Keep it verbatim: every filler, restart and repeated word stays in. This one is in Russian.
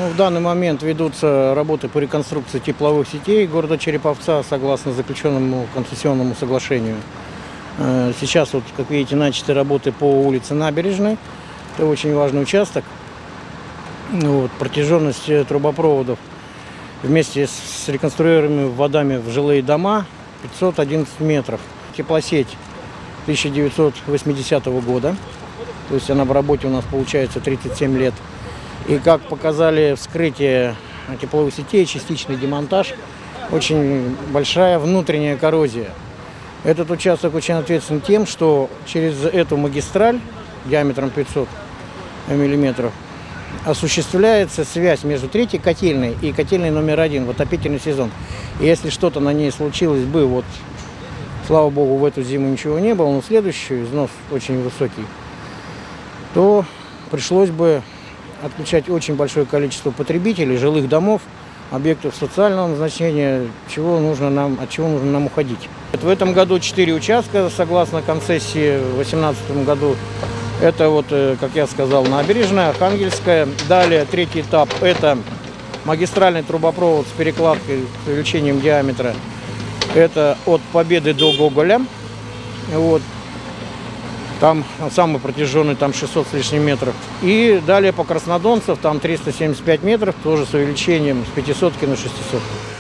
В данный момент ведутся работы по реконструкции тепловых сетей города Череповца согласно заключенному концессионному соглашению. Сейчас, вот, как видите, начаты работы по улице Набережной. Это очень важный участок. Вот, протяженность трубопроводов вместе с реконструируемыми водами в жилые дома пятьсот одиннадцать метров. Теплосеть тысяча девятьсот восьмидесятого года, то есть она в работе у нас получается тридцать семь лет. И как показали вскрытие тепловых сетей, частичный демонтаж, очень большая внутренняя коррозия. Этот участок очень ответственен тем, что через эту магистраль диаметром пятьсот миллиметров осуществляется связь между третьей котельной и котельной номер один в отопительный сезон. И если что-то на ней случилось бы, вот, слава богу, в эту зиму ничего не было, но следующий износ очень высокий, то пришлось бы отключать очень большое количество потребителей, жилых домов, объектов социального назначения, чего нужно нам, от чего нужно нам уходить. В этом году четыре участка, согласно концессии, в две тысячи восемнадцатом году. Это, вот, как я сказал, Набережная, Архангельская. Далее, третий этап – это магистральный трубопровод с перекладкой, с увеличением диаметра. Это от Победы до Гоголя. Вот. Там самый протяженный, там шестьсот с лишним метров. И далее по Краснодонцев, там триста семьдесят пять метров, тоже с увеличением с пятисотки на шестисотку.